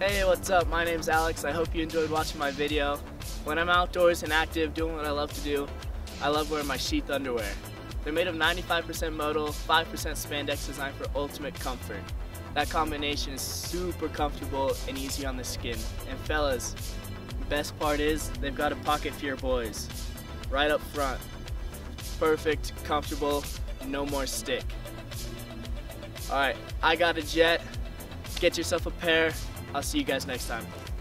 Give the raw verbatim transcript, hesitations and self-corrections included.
Hey, what's up? My name's Alex. I hope you enjoyed watching my video. When I'm outdoors and active doing what I love to do, I love wearing my Sheath underwear. They're made of ninety-five percent modal, five percent spandex designed for ultimate comfort. That combination is super comfortable and easy on the skin. And fellas, the best part is they've got a pocket for your boys. Right up front. Perfect, comfortable, no more stick. Alright, I got a jet. Get yourself a pair. I'll see you guys next time.